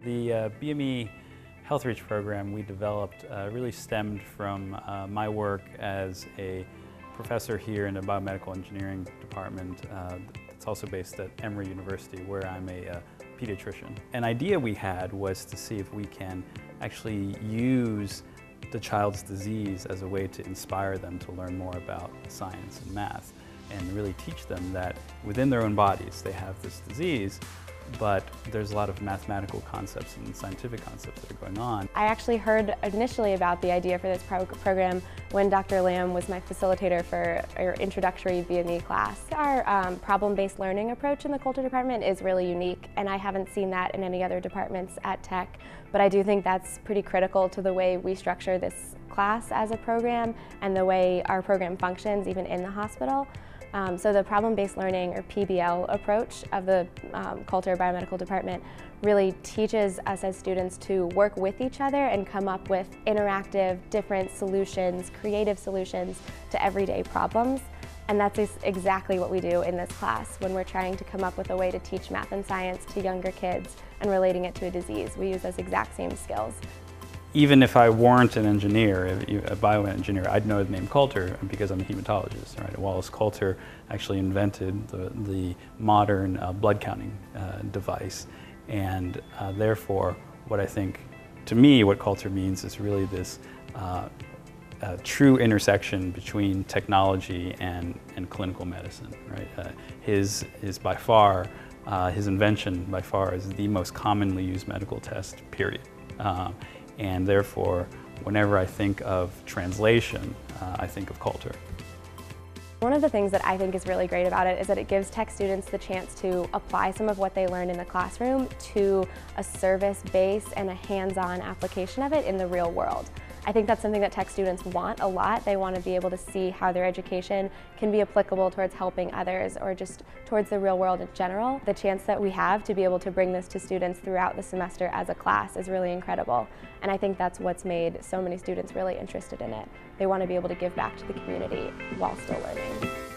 The BME HealthReach program we developed really stemmed from my work as a professor here in the Biomedical Engineering department. It's also based at Emory University, where I'm a pediatrician. An idea we had was to see if we can actually use the child's disease as a way to inspire them to learn more about science and math, and really teach them that within their own bodies they have this disease, but there's a lot of mathematical concepts and scientific concepts that are going on. I actually heard initially about the idea for this program when Dr. Lamb was my facilitator for our introductory BME class. Our problem-based learning approach in the Coulter department is really unique, and I haven't seen that in any other departments at Tech, but I do think that's pretty critical to the way we structure this class as a program and the way our program functions even in the hospital. So the problem-based learning, or PBL, approach of the Coulter Biomedical Department really teaches us as students to work with each other and come up with interactive, different solutions, creative solutions to everyday problems. And that's exactly what we do in this class when we're trying to come up with a way to teach math and science to younger kids and relating it to a disease. We use those exact same skills. Even if I weren't an engineer, a bioengineer, I'd know the name Coulter because I'm a hematologist. Right? Wallace Coulter actually invented the modern blood counting device, and therefore, what I think, to me, what Coulter means is really this true intersection between technology and clinical medicine. Right? His invention by far is the most commonly used medical test, period. And therefore, whenever I think of translation, I think of Coulter. One of the things that I think is really great about it is that it gives Tech students the chance to apply some of what they learned in the classroom to a service base and a hands-on application of it in the real world. I think that's something that Tech students want a lot. They want to be able to see how their education can be applicable towards helping others or just towards the real world in general. The chance that we have to be able to bring this to students throughout the semester as a class is really incredible. And I think that's what's made so many students really interested in it. They want to be able to give back to the community while still learning.